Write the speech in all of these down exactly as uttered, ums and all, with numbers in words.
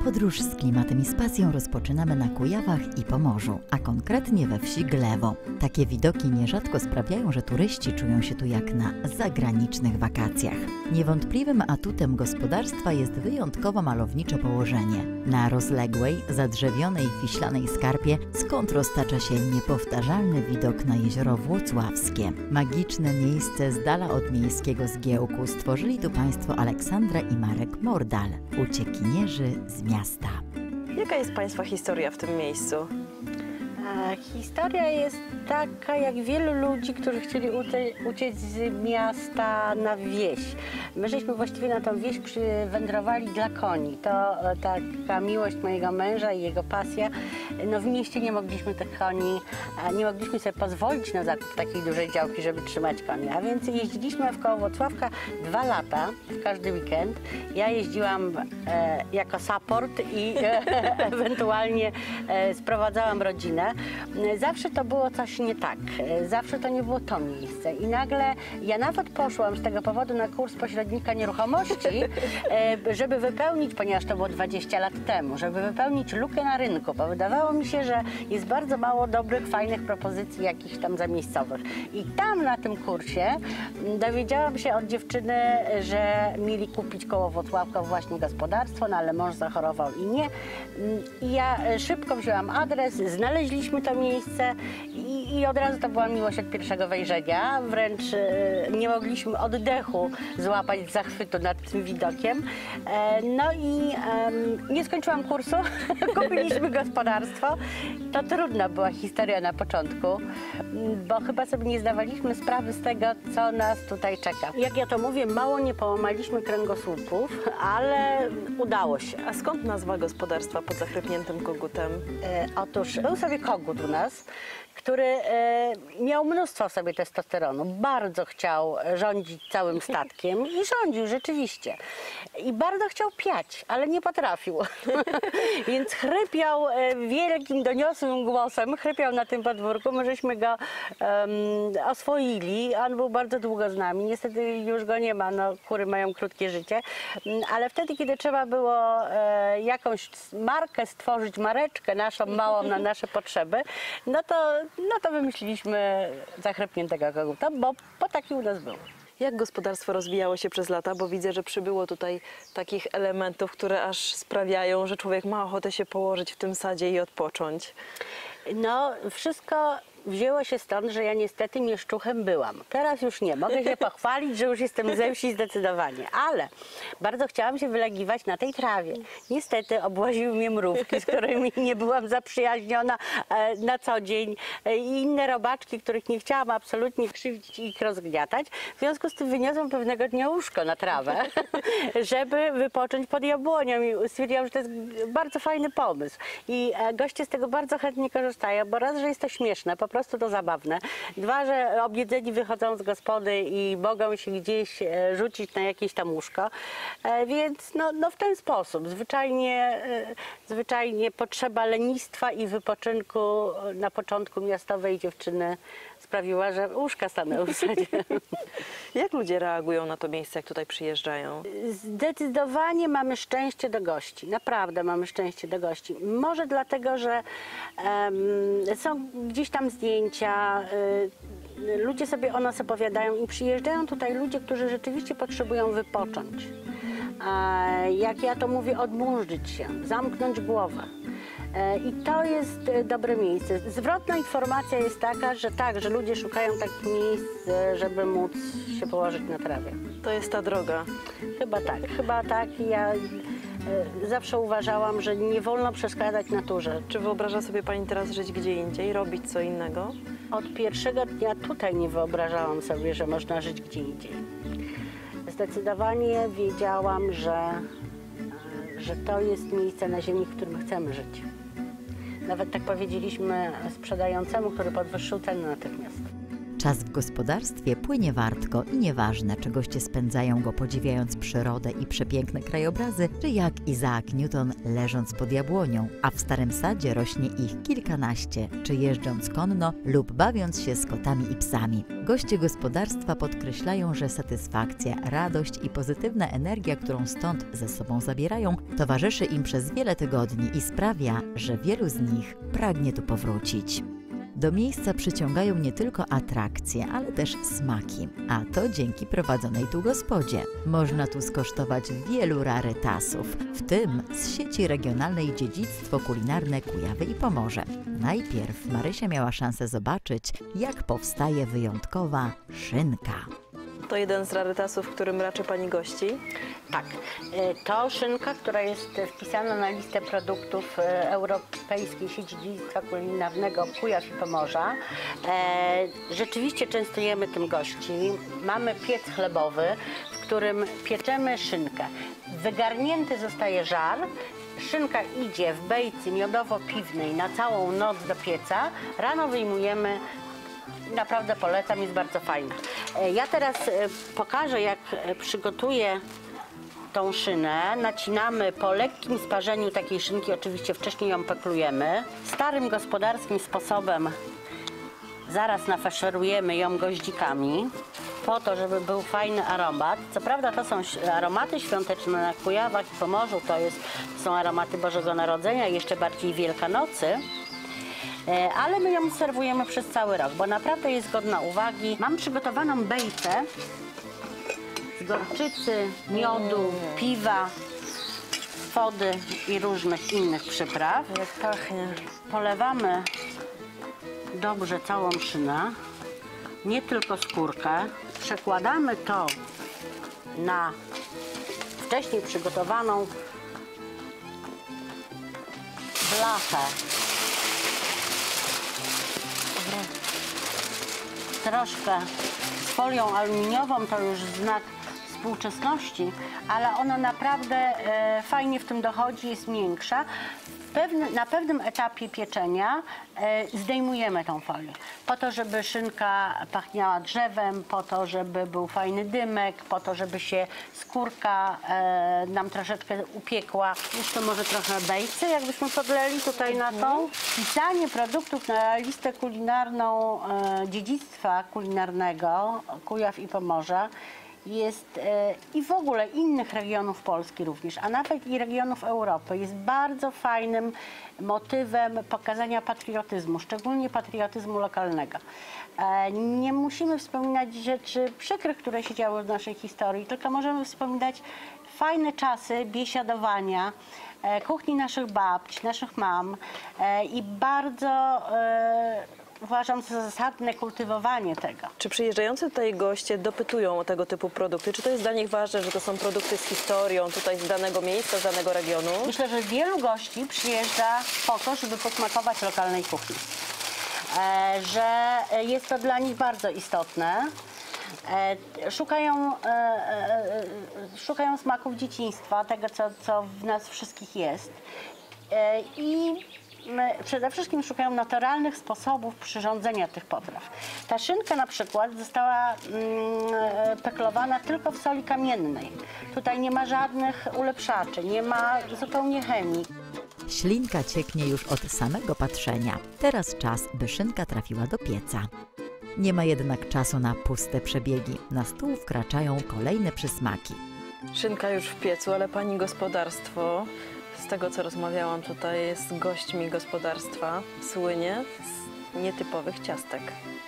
Podróż z klimatem i z pasją rozpoczynamy na Kujawach i Pomorzu, a konkretnie we wsi Glewo. Takie widoki nierzadko sprawiają, że turyści czują się tu jak na zagranicznych wakacjach. Niewątpliwym atutem gospodarstwa jest wyjątkowo malownicze położenie. Na rozległej, zadrzewionej wiślanej skarpie, skąd roztacza się niepowtarzalny widok na jezioro Włocławskie. Magiczne miejsce z dala od miejskiego zgiełku stworzyli tu państwo Aleksandra i Marek Mordal, uciekinierzy z miasta. Jaka jest państwa historia w tym miejscu? A historia jest taka, jak wielu ludzi, którzy chcieli uciec z miasta na wieś. My żeśmy właściwie na tą wieś wędrowali dla koni. To taka miłość mojego męża i jego pasja. No w mieście nie mogliśmy tych koni, nie mogliśmy sobie pozwolić na zakup takiej dużej działki, żeby trzymać koni. A więc jeździliśmy wkoło Włocławka dwa lata, w każdy weekend. Ja jeździłam e, jako support i e, ewentualnie e, sprowadzałam rodzinę. Zawsze to było coś nie tak, zawsze to nie było to miejsce i nagle ja nawet poszłam z tego powodu na kurs pośrednika nieruchomości, żeby wypełnić, ponieważ to było dwadzieścia lat temu, żeby wypełnić lukę na rynku, bo wydawało mi się, że jest bardzo mało dobrych, fajnych propozycji jakichś tam zamiejscowych. I tam na tym kursie dowiedziałam się od dziewczyny, że mieli kupić koło Włocławka właśnie gospodarstwo, no ale mąż zachorował i nie. I ja szybko wzięłam adres, znaleźliśmy to miejsce i, i od razu to była miłość od pierwszego wejrzenia. Wręcz e, nie mogliśmy oddechu złapać zachwytu nad tym widokiem. E, no i e, nie skończyłam kursu, kupiliśmy gospodarstwo. To trudna była historia na początku, bo chyba sobie nie zdawaliśmy sprawy z tego, co nas tutaj czeka. Jak ja to mówię, mało nie połamaliśmy kręgosłupów, ale udało się. A skąd nazwa gospodarstwa pod zachrypniętym kogutem? E, otóż był sobie kogut u nas, który e, miał mnóstwo w sobie testosteronu. Bardzo chciał rządzić całym statkiem i rządził rzeczywiście. I bardzo chciał piać, ale nie potrafił. Więc chrypiał e, wielkim, doniosłym głosem, chrypiał na tym podwórku. My żeśmy go um, oswoili. On był bardzo długo z nami. Niestety już go nie ma, no, kury mają krótkie życie. Ale wtedy, kiedy trzeba było e, jakąś markę stworzyć, mareczkę naszą małą na nasze potrzeby, no to No to wymyśliliśmy zachrypniętego koguta, bo, bo taki u nas był. Jak gospodarstwo rozwijało się przez lata? Bo widzę, że przybyło tutaj takich elementów, które aż sprawiają, że człowiek ma ochotę się położyć w tym sadzie i odpocząć. No, wszystko wzięło się stąd, że ja niestety mieszczuchem byłam. Teraz już nie. Mogę się pochwalić, że już jestem ze wsi zdecydowanie. Ale bardzo chciałam się wylegiwać na tej trawie. Niestety obłaziły mnie mrówki, z którymi nie byłam zaprzyjaźniona e, na co dzień. E, I inne robaczki, których nie chciałam absolutnie krzywdzić i ich rozgniatać. W związku z tym wyniosłam pewnego dnia łóżko na trawę, żeby wypocząć pod jabłonią. I stwierdziłam, że to jest bardzo fajny pomysł. I e, goście z tego bardzo chętnie korzystają, bo raz, że jest to śmieszne, po prostu to zabawne. Dwa, że obiedzeni wychodzą z gospody i mogą się gdzieś rzucić na jakieś tam łóżko. Więc no, no w ten sposób. Zwyczajnie, zwyczajnie potrzeba lenistwa i wypoczynku na początku miastowej dziewczyny sprawiła, że łóżka stanęły w sadzie. Jak ludzie reagują na to miejsce, jak tutaj przyjeżdżają? Zdecydowanie mamy szczęście do gości. Naprawdę mamy szczęście do gości. Może dlatego, że um, są gdzieś tam zdjęcia, y, ludzie sobie o nas opowiadają i przyjeżdżają tutaj ludzie, którzy rzeczywiście potrzebują wypocząć. A jak ja to mówię, odmurzyć się, zamknąć głowę. I to jest dobre miejsce. Zwrotna informacja jest taka, że tak, że ludzie szukają takich miejsc, żeby móc się położyć na trawie. To jest ta droga. Chyba tak, chyba tak. Ja zawsze uważałam, że nie wolno przeszkadzać naturze. Czy wyobraża sobie Pani teraz żyć gdzie indziej, robić co innego? Od pierwszego dnia tutaj nie wyobrażałam sobie, że można żyć gdzie indziej. Zdecydowanie wiedziałam, że, że to jest miejsce na ziemi, w którym chcemy żyć. Nawet tak powiedzieliśmy sprzedającemu, który podwyższył ceny natychmiast. Czas w gospodarstwie płynie wartko i nieważne, czy goście spędzają go podziwiając przyrodę i przepiękne krajobrazy, czy jak Isaac Newton leżąc pod jabłonią, a w Starym Sadzie rośnie ich kilkanaście, czy jeżdżąc konno lub bawiąc się z kotami i psami. Goście gospodarstwa podkreślają, że satysfakcja, radość i pozytywna energia, którą stąd ze sobą zabierają, towarzyszy im przez wiele tygodni i sprawia, że wielu z nich pragnie tu powrócić. Do miejsca przyciągają nie tylko atrakcje, ale też smaki, a to dzięki prowadzonej tu gospodzie. Można tu skosztować wielu rarytasów, w tym z sieci regionalnej Dziedzictwo Kulinarne Kujawy i Pomorze. Najpierw Marysia miała szansę zobaczyć, jak powstaje wyjątkowa szynka. To jeden z rarytasów, którym raczy Pani gości. Tak, to szynka, która jest wpisana na listę produktów Europejskiej Sieci Dziedzictwa Kulinarnego Kujaw i Pomorza. Rzeczywiście częstujemy tym gości. Mamy piec chlebowy, w którym pieczemy szynkę. Wygarnięty zostaje żar. Szynka idzie w bejcy miodowo-piwnej na całą noc do pieca. Rano wyjmujemy. Naprawdę polecam, jest bardzo fajna. Ja teraz pokażę, jak przygotuję tą szynę. Nacinamy po lekkim sparzeniu takiej szynki, oczywiście wcześniej ją peklujemy. Starym gospodarskim sposobem zaraz nafaszerujemy ją goździkami, po to, żeby był fajny aromat. Co prawda to są aromaty świąteczne na Kujawach i Pomorzu, to, jest, to są aromaty Bożego Narodzenia i jeszcze bardziej Wielkanocy. Ale my ją serwujemy przez cały rok, bo naprawdę jest godna uwagi. Mam przygotowaną bejtę z gorczycy, miodu, piwa, wody i różnych innych przypraw. Jak pachnie. Polewamy dobrze całą szynę, nie tylko skórkę. Przekładamy to na wcześniej przygotowaną blachę. Troszkę z folią aluminiową, to już znak współczesności, ale ona naprawdę e, fajnie w tym dochodzi, jest miększa. Pewny, na pewnym etapie pieczenia e, zdejmujemy tą folię, po to, żeby szynka pachniała drzewem, po to, żeby był fajny dymek, po to, żeby się skórka e, nam troszeczkę upiekła. Jeszcze może trochę bejcy, jakbyśmy podleli tutaj na tą. Wpisanie produktów na listę kulinarną e, dziedzictwa kulinarnego Kujaw i Pomorza jest e, i w ogóle innych regionów Polski również, a nawet i regionów Europy, jest bardzo fajnym motywem pokazania patriotyzmu, szczególnie patriotyzmu lokalnego. E, nie musimy wspominać rzeczy przykrych, które się działy w naszej historii, tylko możemy wspominać fajne czasy biesiadowania, e, kuchni naszych babci, naszych mam e, i bardzo e, uważam za zasadne kultywowanie tego. Czy przyjeżdżający tutaj goście dopytują o tego typu produkty? Czy to jest dla nich ważne, że to są produkty z historią, tutaj z danego miejsca, z danego regionu? Myślę, że wielu gości przyjeżdża po to, żeby posmakować lokalnej kuchni. E, że jest to dla nich bardzo istotne. E, szukają, e, e, szukają smaków dzieciństwa, tego, co, co w nas wszystkich jest. E, I przede wszystkim szukają naturalnych sposobów przyrządzenia tych potraw. Ta szynka na przykład została mm, peklowana tylko w soli kamiennej. Tutaj nie ma żadnych ulepszaczy, nie ma zupełnie chemii. Ślinka cieknie już od samego patrzenia. Teraz czas, by szynka trafiła do pieca. Nie ma jednak czasu na puste przebiegi. Na stół wkraczają kolejne przysmaki. Szynka już w piecu, ale Pani gospodarstwo, z tego co rozmawiałam tutaj z gośćmi gospodarstwa, słynie z nietypowych ciastek.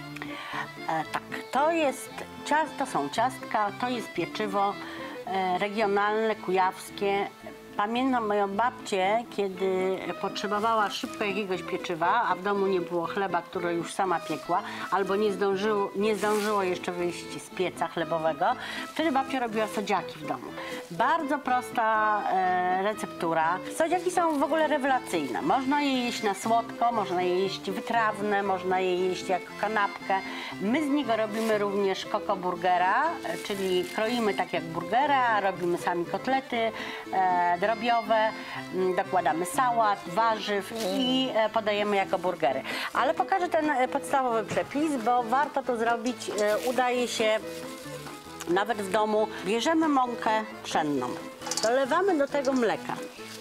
E, tak, to jest, to są ciastka, to jest pieczywo e, regionalne, kujawskie. Pamiętam moją babcię, kiedy potrzebowała szybko jakiegoś pieczywa, a w domu nie było chleba, który już sama piekła, albo nie zdążyło, nie zdążyło jeszcze wyjść z pieca chlebowego. Wtedy babcia robiła sodziaki w domu. Bardzo prosta e, receptura. Sodziaki są w ogóle rewelacyjne. Można je jeść na słodko, można je jeść wytrawne, można je jeść jako kanapkę. My z niego robimy również kokoburgera, czyli kroimy tak jak burgera, robimy sami kotlety, e, drobiowe, mm, dokładamy sałat, warzyw i e, podajemy jako burgery. Ale pokażę ten e, podstawowy przepis, bo warto to zrobić, e, udaje się nawet w domu. Bierzemy mąkę pszenną, dolewamy do tego mleka.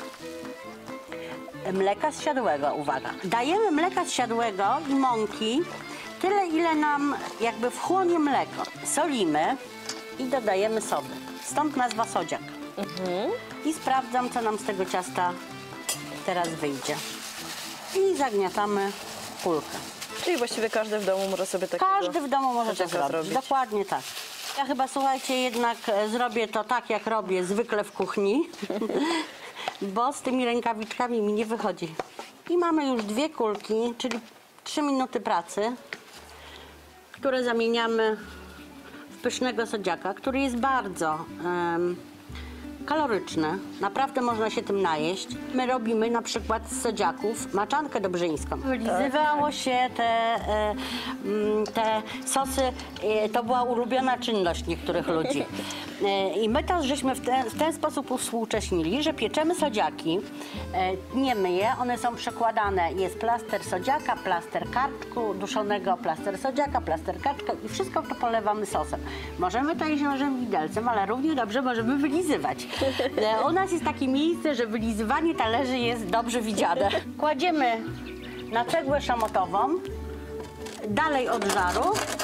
Mleka zsiadłego, uwaga. Dajemy mleka zsiadłego i mąki tyle, ile nam jakby wchłonie mleko. Solimy i dodajemy sody. Stąd nazwa sodziak. Mhm. I sprawdzam, co nam z tego ciasta teraz wyjdzie. I zagniatamy kulkę. Czyli właściwie każdy w domu może sobie takiego Każdy w domu może to sodziaka zrobić. zrobić. Dokładnie tak. Ja chyba, słuchajcie, jednak e, zrobię to tak, jak robię zwykle w kuchni, bo z tymi rękawiczkami mi nie wychodzi. I mamy już dwie kulki, czyli trzy minuty pracy, które zamieniamy w pysznego sodziaka, który jest bardzo em, kaloryczny. Naprawdę można się tym najeść. My robimy na przykład z sodziaków maczankę dobrzyńską. Wylizywało się te, e, mm, te sosy, e, to była ulubiona czynność niektórych ludzi. E, I my to żeśmy w ten, w ten sposób uwspółcześnili, że pieczemy sodziaki, e, tniemy je, one są przekładane, jest plaster sodziaka, plaster karczku duszonego, plaster sodziaka, plaster kaczka i wszystko to polewamy sosem. Możemy to jeść nożem widelcem, ale równie dobrze możemy wylizywać. E, U nas jest takie miejsce, że wylizywanie talerzy jest dobrze widziane. Kładziemy na cegłę szamotową, dalej od żaru.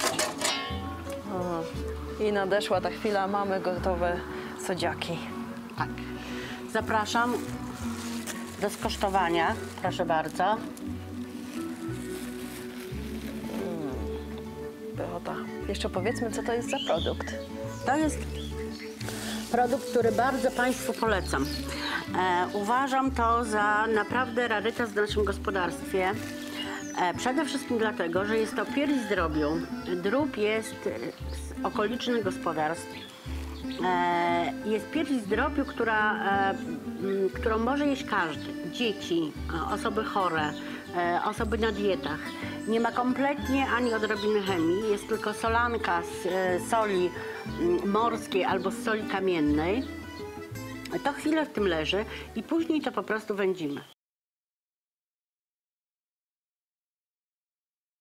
I nadeszła ta chwila, mamy gotowe sodziaki. Tak. Zapraszam do skosztowania. Proszę bardzo. Pychota. Jeszcze powiedzmy, co to jest za produkt. To jest produkt, który bardzo Państwu polecam. E, uważam to za naprawdę rarytas w naszym gospodarstwie. E, przede wszystkim dlatego, że jest to pierś z drobiu. Drób jest z okolicznych gospodarstw. E, jest pierś z drobiu, która, e, m, którą może jeść każdy. Dzieci, e, osoby chore, e, osoby na dietach. Nie ma kompletnie ani odrobiny chemii, jest tylko solanka z e, soli m, morskiej albo z soli kamiennej. To chwilę w tym leży i później to po prostu wędzimy.